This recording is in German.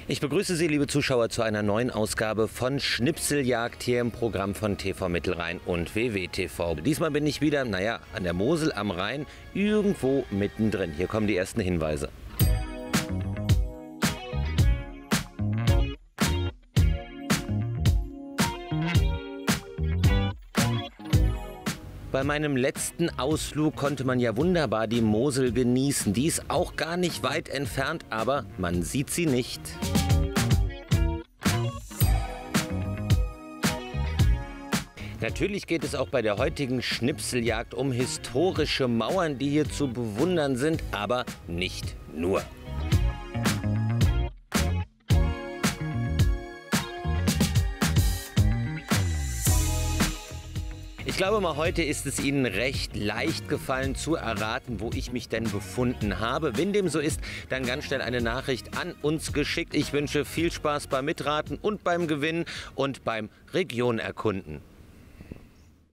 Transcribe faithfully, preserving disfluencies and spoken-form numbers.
Ich begrüße Sie, liebe Zuschauer, zu einer neuen Ausgabe von Schnipseljagd hier im Programm von T V Mittelrhein und W W T V. Diesmal bin ich wieder, naja, an der Mosel am Rhein, irgendwo mittendrin. Hier kommen die ersten Hinweise. Bei meinem letzten Ausflug konnte man ja wunderbar die Mosel genießen. Die ist auch gar nicht weit entfernt, aber man sieht sie nicht. Natürlich geht es auch bei der heutigen Schnipseljagd um historische Mauern, die hier zu bewundern sind, aber nicht nur. Ich glaube mal, heute ist es Ihnen recht leicht gefallen zu erraten, wo ich mich denn befunden habe. Wenn dem so ist, dann ganz schnell eine Nachricht an uns geschickt. Ich wünsche viel Spaß beim Mitraten und beim Gewinnen und beim Region erkunden.